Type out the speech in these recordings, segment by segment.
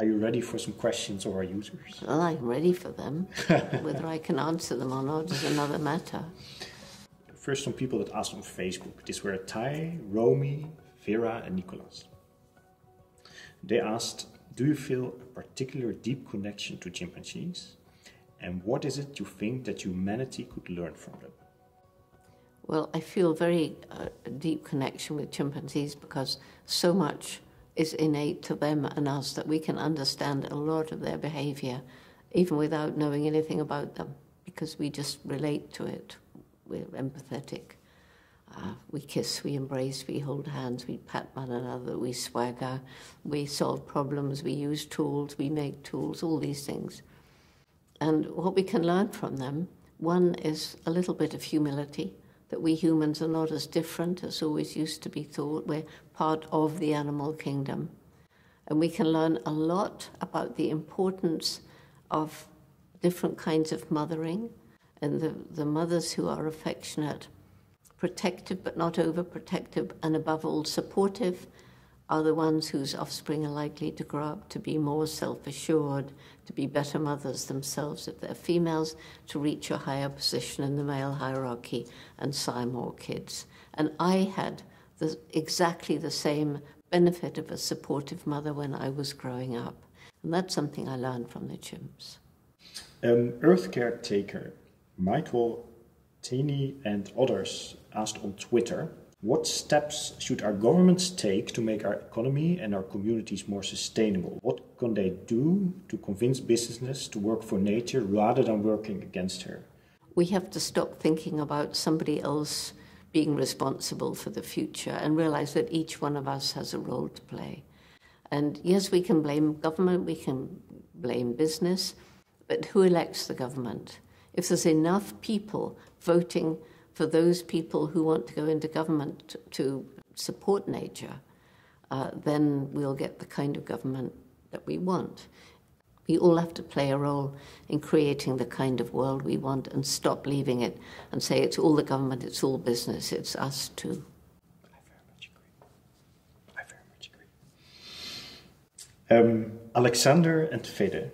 Are you ready for some questions of our users? Well, I'm ready for them. Whether I can answer them or not is another matter. First, some people that asked on Facebook. These were Tai, Romy, Vera, and Nicolas. They asked, do you feel a particular deep connection to chimpanzees? And what is it you think that humanity could learn from them? Well, I feel very deep connection with chimpanzees because so much is innate to them and us that we can understand a lot of their behavior even without knowing anything about them, because we just relate to it. We're empathetic. We kiss, we embrace, we hold hands, we pat one another, we swagger, we solve problems, we use tools, we make tools, all these things. And what we can learn from them, one is a little bit of humility, that we humans are not as different as always used to be thought. We're part of the animal kingdom. And we can learn a lot about the importance of different kinds of mothering, and the mothers who are affectionate, protective but not overprotective, and above all supportive, are the ones whose offspring are likely to grow up to be more self-assured, to be better mothers themselves if they're females, to reach a higher position in the male hierarchy and sire more kids. And I had exactly the same benefit of a supportive mother when I was growing up. And that's something I learned from the chimps. Earth Caretaker, Michael, Tini and others asked on Twitter, what steps should our governments take to make our economy and our communities more sustainable? What can they do to convince business to work for nature rather than working against her? We have to stop thinking about somebody else being responsible for the future and realize that each one of us has a role to play. And yes, we can blame government, we can blame business, but who elects the government? If there's enough people voting for those people who want to go into government to support nature, then we'll get the kind of government that we want. We all have to play a role in creating the kind of world we want and stop leaving it and say it's all the government, it's all business, it's us too. I very much agree. Alexander and Fede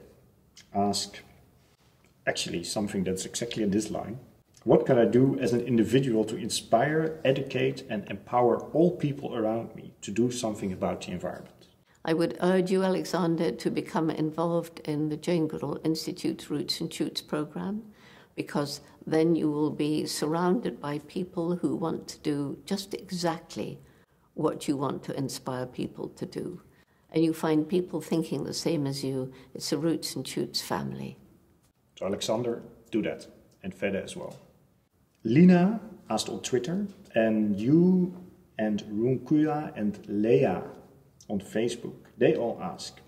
ask actually something that's exactly in this line. What can I do as an individual to inspire, educate, and empower all people around me to do something about the environment? I would urge you, Alexander, to become involved in the Jane Goodall Institute's Roots and Shoots program, because then you will be surrounded by people who want to do just exactly what you want to inspire people to do. And you find people thinking the same as you. It's a Roots and Shoots family. So Alexander, do that, and Fede as well. Lina asked on Twitter, and you and Runkuya and Leia on Facebook, they all ask.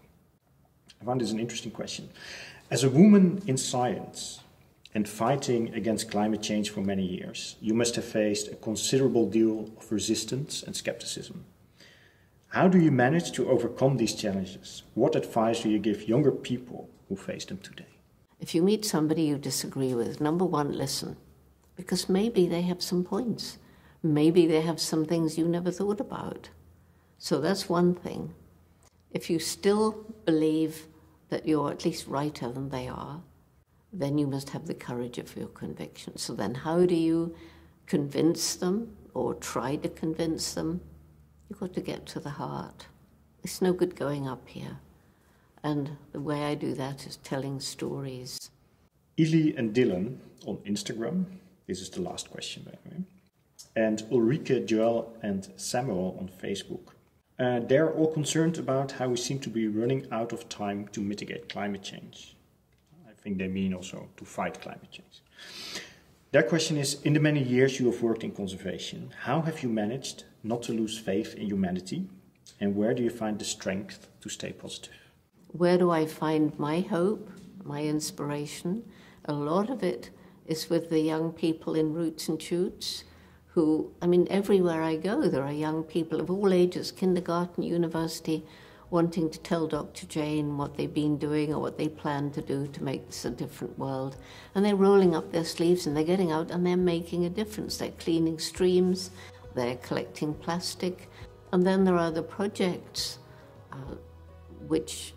I found this an interesting question. As a woman in science and fighting against climate change for many years, you must have faced a considerable deal of resistance and skepticism. How do you manage to overcome these challenges? What advice do you give younger people who face them today? If you meet somebody you disagree with, number one, listen. Because maybe they have some points. Maybe they have some things you never thought about. So that's one thing. If you still believe that you're at least righter than they are, then you must have the courage of your conviction. So then how do you convince them or try to convince them? You've got to get to the heart. It's no good going up here. And the way I do that is telling stories. Ili and Dylan on Instagram. This is the last question, by the way. And Ulrike, Joel, and Samuel on Facebook. They're all concerned about how we seem to be running out of time to mitigate climate change. I think they mean also to fight climate change. Their question is, in the many years you have worked in conservation, how have you managed not to lose faith in humanity? And where do you find the strength to stay positive? Where do I find my hope, my inspiration? A lot of it is with the young people in Roots and Shoots who, I mean, everywhere I go, there are young people of all ages, kindergarten, university, wanting to tell Dr. Jane what they've been doing or what they plan to do to make this a different world. And they're rolling up their sleeves and they're getting out and they're making a difference. They're cleaning streams, they're collecting plastic. And then there are the projects which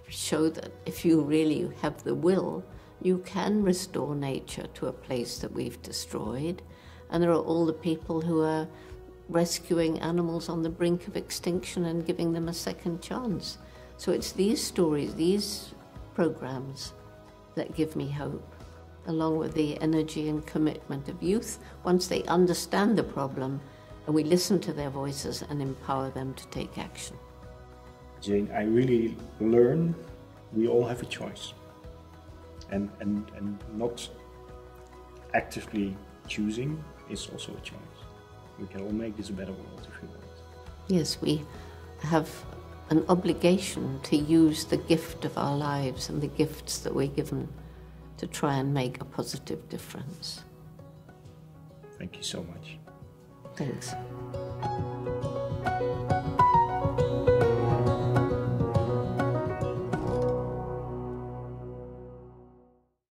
show that if you really have the will, you can restore nature to a place that we've destroyed. And there are all the people who are rescuing animals on the brink of extinction and giving them a second chance. So it's these stories, these programs that give me hope, along with the energy and commitment of youth once they understand the problem and we listen to their voices and empower them to take action. Jane, I really learn we all have a choice. And not actively choosing is also a choice. We can all make this a better world if we want. Yes, we have an obligation to use the gift of our lives and the gifts that we're given to try and make a positive difference. Thank you so much. Thanks.